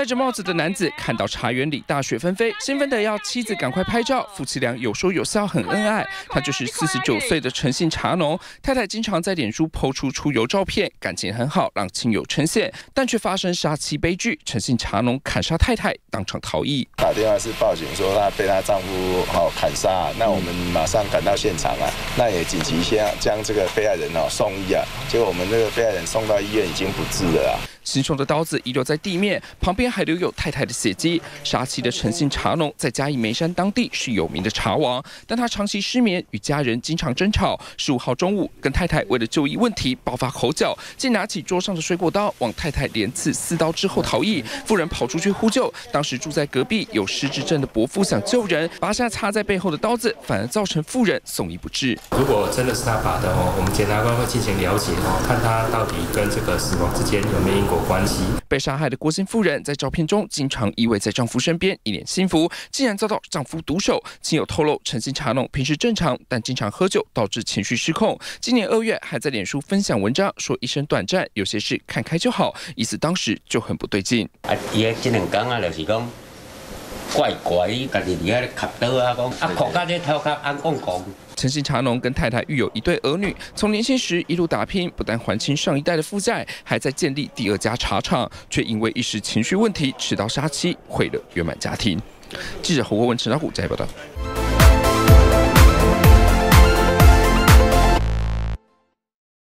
戴着帽子的男子看到茶园里大雪纷飞，兴奋地要妻子赶快拍照。夫妻俩有说有笑，很恩爱。他就是49岁的陈姓茶农，太太经常在脸书抛出出游照片，感情很好，让亲友称羡。但却发生杀妻悲剧，陈姓茶农砍杀太太，当场逃逸。 打电话是报警说她被她丈夫砍杀，那我们马上赶到现场啊，那也紧急先将这个被害人送医啊，结果我们这个被害人送到医院已经不治了啊。 行凶的刀子遗留在地面，旁边还留有太太的血迹。杀妻的陈姓茶农在嘉义梅山当地是有名的茶王，但他长期失眠，与家人经常争吵。15号中午，跟太太为了就医问题爆发口角，竟拿起桌上的水果刀往太太连刺4刀之后逃逸。妇人跑出去呼救，当时住在隔壁有失智症的伯父想救人，拔下插在背后的刀子，反而造成妇人送医不治。 如果真的是他拔的我们检察官会进行了解看他到底跟这个死亡之间有没有因果关系。 被杀害的郭姓妇人在照片中经常依偎在丈夫身边，一脸幸福，竟然遭到丈夫毒手。亲友透露，陈姓茶农平时正常，但经常喝酒，导致情绪失控。今年2月还在脸书分享文章，说一生短暂，有些事看开就好，意思当时就很不对劲。 伊这2天就是讲怪怪，家己伫遐卡刀讲哭到这头壳安讲。 陈姓茶农跟太太育有1对儿女，从年轻时一路打拼，不但还清上一代的负债，还在建立第2家茶厂，却因为一时情绪问题持刀杀妻，毁了圆满家庭。记者侯国文、陈老虎在报道。